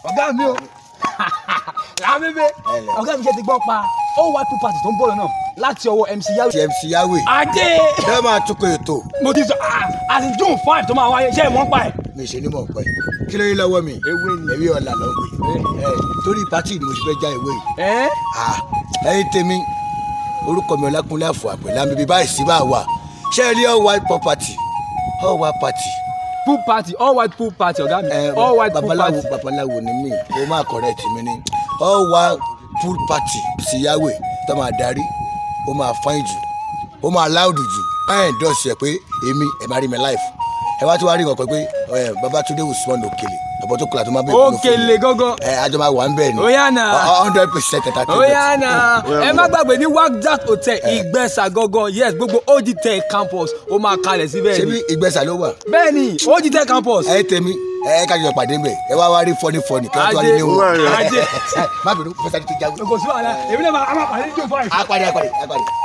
ọ̀gá mi o làbẹ́bẹ́ ọ̀gá mi ṣe ti gbọ́ pa all white people party tó ń bọ̀ lọ́nà láti ọwọ́ MC YAHWEH. MC YAHWEH. Adé. Bẹ́ẹ̀ máa tukọ̀ ètò. Mo ti sọ àti June 5 tó máa wáyé ṣé ìmọ̀ ń pa ẹ̀. Mi ṣe ní mọ̀ pẹ́. Kí ló yẹ lọ́wọ́ mi? Ewé ni. Ewé ọ̀la lọ gbé. Torí pátì ni mo ti fẹ́ já ewé yìí. Ẹyin tèmi orúkọ mi Ọlákúnlé Àfọ̀àpẹ́ lámì báyìí sí bá wà. Ṣé ẹ rí all white property? All white party. Pool party, all white pool party ọ̀gá mi. All white pool party. Babaláwo ni mí, o máa correct mi ni. All white pool party sí YAHWEH tó máa darí, ó máa fine jù, ó máa loud jù. Báyìí endorse ẹ pé èmi ẹ máa rí mi life. Ẹ wá tí wàá rí nǹkan pé Babátúndé Usman Òkèlè àbọ̀ tó kula tó máa bẹ̀rẹ̀ fún mi. Òkèlè gángan. Àjọ máa wà ń bẹ̀ ni. Ó yá nà. 100% entertainment. Ó yá nà. Ẹ má gbàgbé ní YAHWEH hotel Ìgbẹ́sà gángan, yes, gbogbo OG Tech campus ó máa kalẹ̀ síbẹ̀ ni. Ṣé bí Ìgbẹ́sà ló wà? Bẹ́ẹ̀ni, OG Tech campus. Ẹ tèmi kájọ pàdé mbẹ ẹ wá rí fọ́ní kí wọ́n tó wá rí ní wọn. Ajé. Má bínú fẹsẹ̀ ti jáwé. Kò sí wàhálà, èmi náà máa pàdé ní June 5. Apàdé.